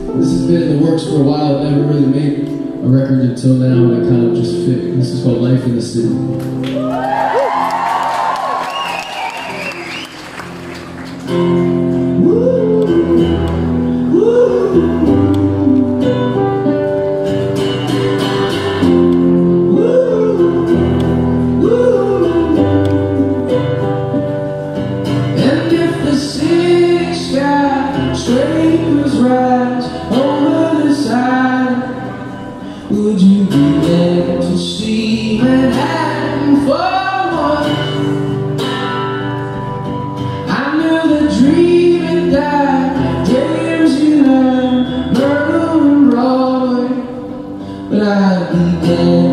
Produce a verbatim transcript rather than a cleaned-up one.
This has been in the works for a while. I've never really made a record until now, and it kind of just fit. This is called Life in the City. Would you be there to see Manhattan for one? I knew the dream had died, dreams you learn, Myrtle and Broadway, but I'd be there.